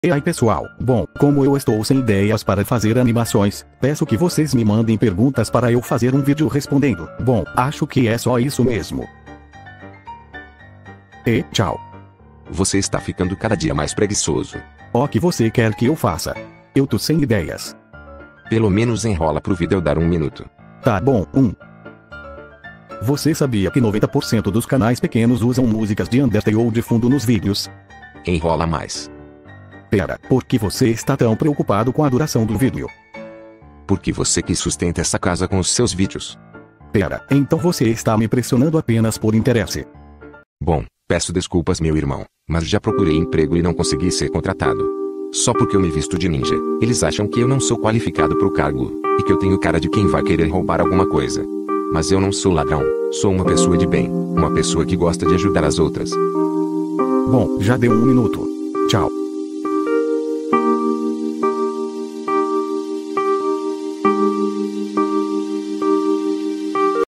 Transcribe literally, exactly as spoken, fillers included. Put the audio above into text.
E aí pessoal, bom, como eu estou sem ideias para fazer animações, peço que vocês me mandem perguntas para eu fazer um vídeo respondendo. Bom, acho que é só isso mesmo. E tchau. Você está ficando cada dia mais preguiçoso. O que você quer que eu faça? Eu tô sem ideias. Pelo menos enrola pro vídeo dar um minuto. Tá bom, um. Você sabia que noventa por cento dos canais pequenos usam músicas de Undertale de fundo nos vídeos? Enrola mais. Pera, por que você está tão preocupado com a duração do vídeo? Porque você que sustenta essa casa com os seus vídeos. Pera, então você está me pressionando apenas por interesse. Bom, peço desculpas meu irmão, mas já procurei emprego e não consegui ser contratado. Só porque eu me visto de ninja, eles acham que eu não sou qualificado pro cargo, e que eu tenho cara de quem vai querer roubar alguma coisa. Mas eu não sou ladrão, sou uma pessoa de bem, uma pessoa que gosta de ajudar as outras. Bom, já deu um minuto. Tchau.